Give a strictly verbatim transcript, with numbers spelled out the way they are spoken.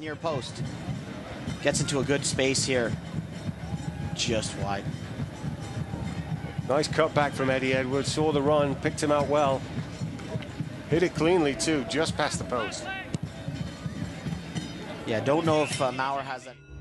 near post. Gets into a good space here. Just wide. Nice cutback from Eddie Edwards. Saw the run, picked him out well. Hit it cleanly too, just past the post. Yeah, don't know if uh, Maurer has that.